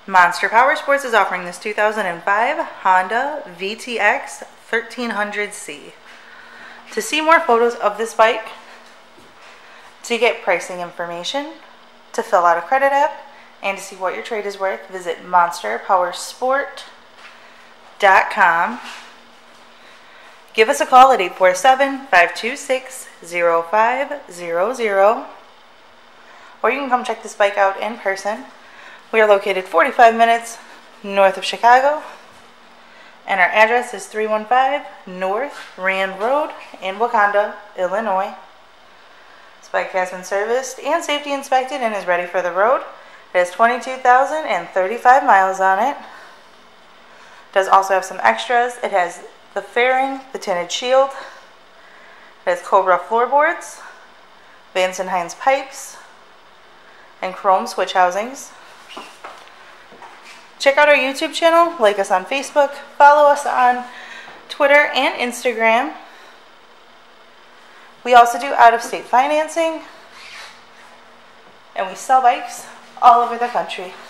Monster Powersports is offering this 2005 Honda VTX 1300C. To see more photos of this bike, to get pricing information, to fill out a credit app, and to see what your trade is worth, visit monsterpowersport.com. Give us a call at 847-526-0500, or you can come check this bike out in person. We are located 45 minutes north of Chicago, and our address is 315 North Rand Road in Wauconda, Illinois. This bike has been serviced and safety inspected and is ready for the road. It has 22,035 miles on it. It does also have some extras. It has the fairing, the tinted shield. It has Cobra floorboards, Vance & Hines pipes, and chrome switch housings. Check out our YouTube channel, like us on Facebook, follow us on Twitter and Instagram. We also do out-of-state financing, and we sell bikes all over the country.